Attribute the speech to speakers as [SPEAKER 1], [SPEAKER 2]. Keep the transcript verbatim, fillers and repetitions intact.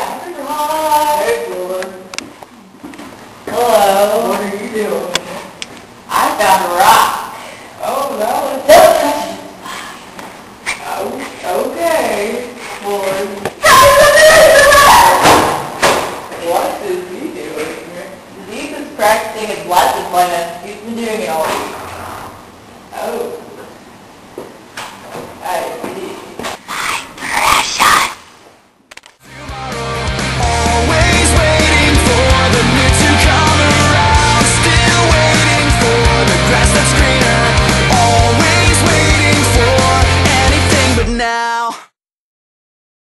[SPEAKER 1] Hi.
[SPEAKER 2] Hey, George.
[SPEAKER 1] Hello.
[SPEAKER 2] What are you doing?
[SPEAKER 1] I found a rock.